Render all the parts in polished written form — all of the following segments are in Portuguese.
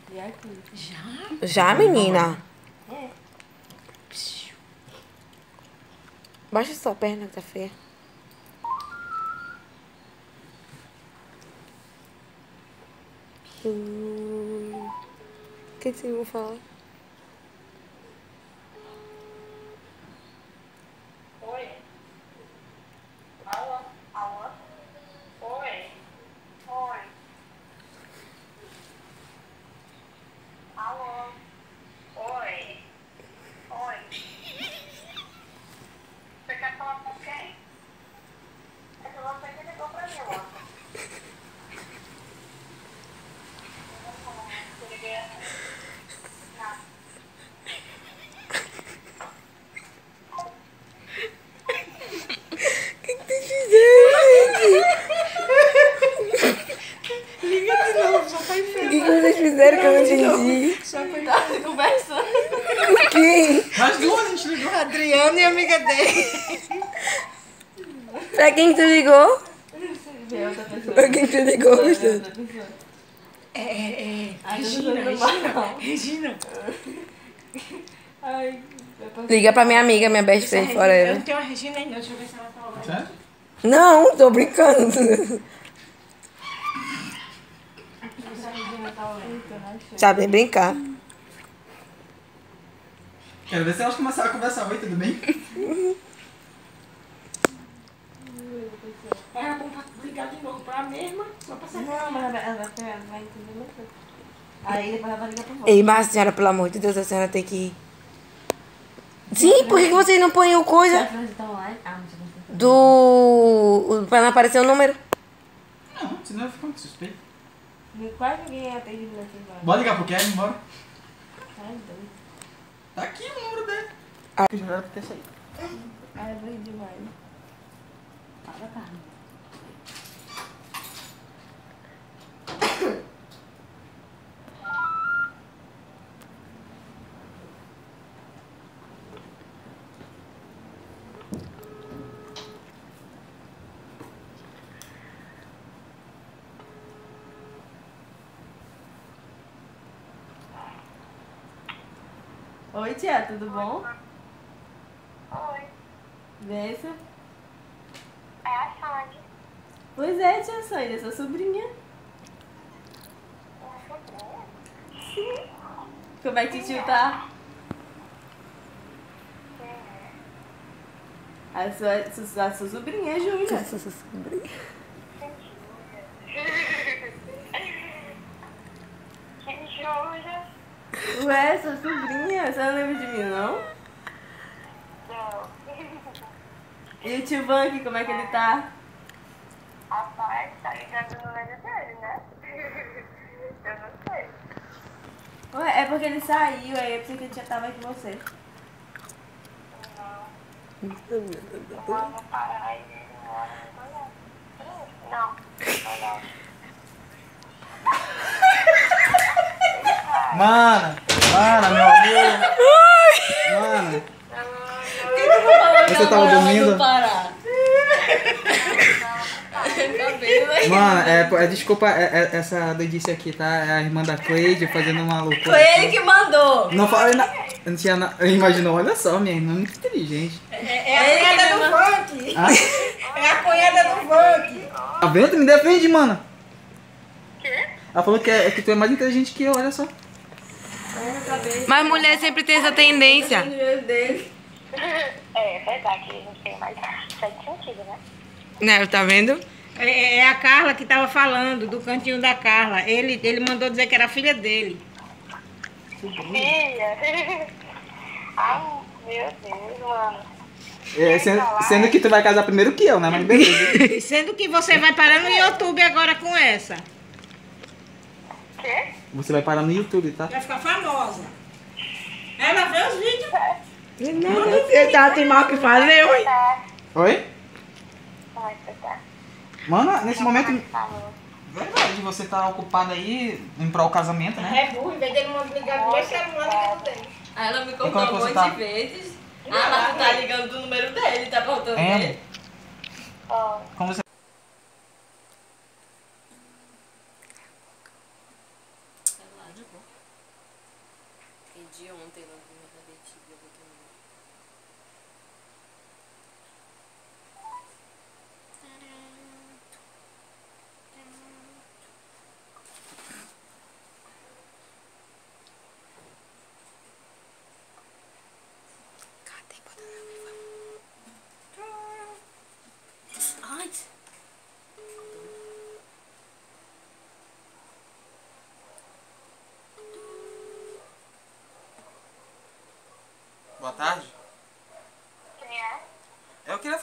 E aqui? Já? Já, menina? É. Baixa sua perna, tá feia. O que vocês vão falar? Oi. Alô? Alô? Oi. Oi. Alô? Oi. Oi. Você quer falar com quem? É que você que ligou pra mim, ó. Eu liguei assim. Não. O que vocês fizeram, gente? Liga de novo, só pra enfrentar. O que vocês fizeram que eu não entendi? Só pra estar conversando. Com quem? As duas a gente ligou. Adriano e a amiga dele. Pra quem tu ligou? Vê outra pessoa. Pra quem tu ligou, Vê Gustavo? outra pessoa. Regina. Ai, Liga pra minha amiga, minha best friend Eu forever. não tenho a Regina ainda, deixa eu ver se ela tá online. Sério? Não, tô brincando. Deixa eu ver se a Regina tá online. Sabe brincar. Quero ver se elas começaram a conversar. Oi, tudo bem? Era bom pra ligar de novo pra mesma, só pra saber. Não, mas ela vai entender muito. Aí depois ela vai ligar pro vô. Ei, mas senhora, pelo amor de Deus, a senhora tem que ir. Sim, por que vocês não põem o coisa Será que você tá online? Ah, não sei se pra não aparecer o número? Não, senão eu fico muito suspeito. quase ninguém atende aqui agora. Bora ligar pro Kevin, bora. Ai, doido. Tá aqui o número dele. Já era pra ter saído. Ai, eu vou rir demais. Fala, Carmen. Oi, tia, tudo bom? Oi. Benção. É a Sandy. Pois é, tia Sônia, sua sobrinha. Minha sobrinha? Como é que tio tá? A sua sobrinha, Júlia. Que Júlia? Ué, sua sobrinha, você não lembra de mim, não? Não. E o tio Van aqui, como é que ele tá? Rapaz, tá ligado no número dele, né? Eu não sei. Ué, é porque ele saiu, aí eu pensei que ele já tava aqui com você. Vamos parar aí. Não. Não. Mana, meu amor. Mano, você tava dormindo? Parar. Mano, desculpa essa doidice aqui, tá? É a irmã da Cleide fazendo uma loucura. Foi ele que mandou. Não falei nada. Não tinha nada. Imaginou, olha só, minha irmã é muito inteligente. É a cunhada do funk. Ah, É a cunhada do funk. tá vendo? Tu me defende, mano. Quê? Ela falou que tu é mais inteligente que eu, olha só. Mas mulher sempre tem essa tendência. É verdade, a gente tem mais 7 sentidos, né? Né, tá vendo? É a Carla que tava falando, do cantinho da Carla. Ele mandou dizer que era filha dele. Filha. Ai, meu Deus, mano. Sendo que tu vai casar primeiro que eu, né? Mas beleza. Sendo que você vai parar no YouTube agora com essa. Quê? Você vai parar no YouTube, tá? Vai ficar famosa. Ela vê os vídeos. Ele tá tem mal o que fazer, oi. Tá. Oi? Como é que você tá? Mano, nesse momento. Falou. Verdade, você tá ocupado aí em prol do casamento, né? É burro, em vez dele ligar do meu celular, liga do dele. Aí ela me E como contou é que um você monte tá? de vezes. Ah, mas tu tá ligando do número dele, tá faltando É. dele. Ó, Como você.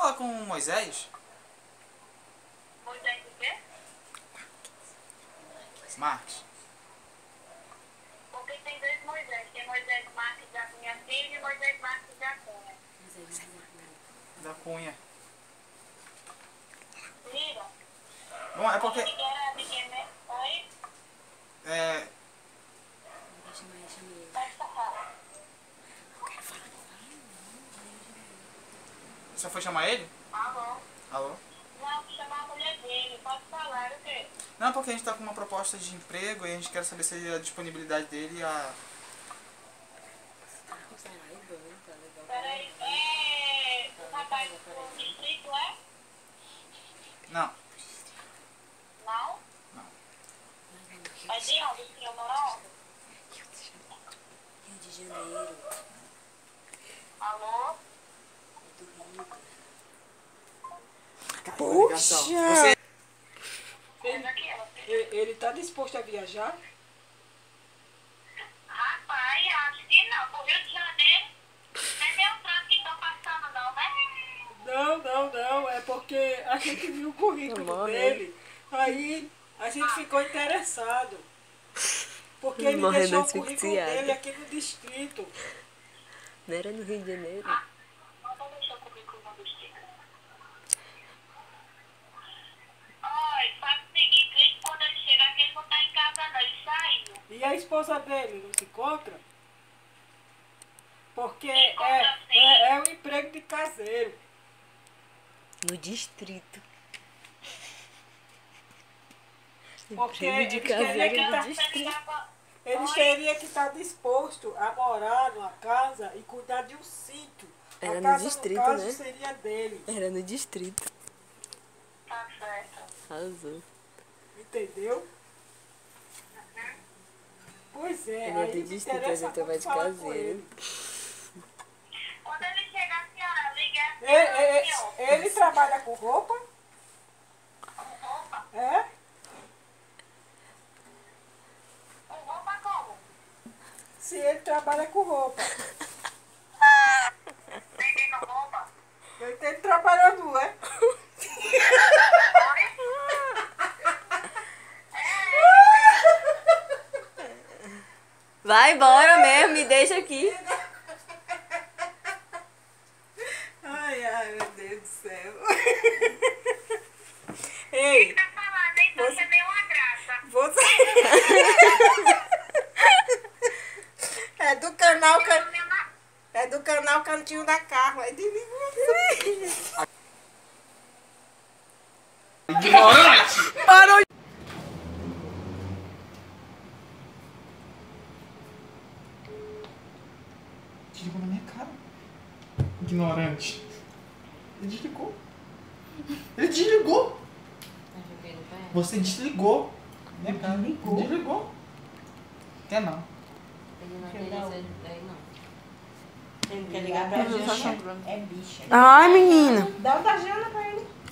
falar com o Moisés? Moisés o quê? Marques. Porque tem dois Moisés. Tem Moisés Marques da Cunha Filho e Moisés Marques da Cunha. Da Cunha. Liga. Bom, é porque... Oi? É... Pode falar. Você foi chamar ele? Alô? Alô? Não, vou chamar a mulher dele. Pode falar, o quê? Não, porque a gente tá com uma proposta de emprego e a gente quer saber se a disponibilidade dele e a... Peraí, o rapaz do distrito, é? Não. Não? Não. É de onde o senhor mora? Rio de Janeiro. Alô? Puxa! Você... Ele tá disposto a viajar? Rapaz, acho que não. Pro Rio de Janeiro, não é meu trânsito que estão passando, não, né? Não. É porque a gente viu o currículo dele. Aí a gente ficou interessado. Porque ele Morrendo deixou o currículo asfixiado. dele aqui no distrito. Não era no Rio de Janeiro? Não deixou o currículo no distrito. Olha, faz o seguinte, quando ele chegar aqui, ele não tá em casa, não. Ele saiu. E a esposa dele não se encontra? Porque Encontra sim. é um emprego de caseiro. No distrito. Porque Emprego de eles caseiro teriam que no tá- distrito. Eles teriam que estar dispostos a morar numa casa e cuidar de um sítio. Era A no casa, distrito, no caso, né? seria dele. Era no distrito. Tá certo. Arrasou. Entendeu? Pois é, Ele é aí do me distrito, interessa a gente vai muito de falar com caseiro. ele. Quando ele chegar, a senhora liga senhor. Ele trabalha com roupa? Com roupa? É? Com roupa como? Se ele trabalha com roupa. Vendendo roupa? Eu entendo trabalhando, é? Vai embora mesmo, me deixa aqui. Ai, meu Deus do céu. O que Ei, tá falando, hein? Você é meio uma graça. você... É do canal... É do canal Cantinho da Carla. É de mim. Ignorante! Parou! Desligou na minha cara. Ignorante. Ele desligou. Ele desligou. Você desligou. Minha cara. Desligou. Quer não. Ele não quer ligar pra gente. É bicha. Ai, menina. Dá um da Jana pra ele.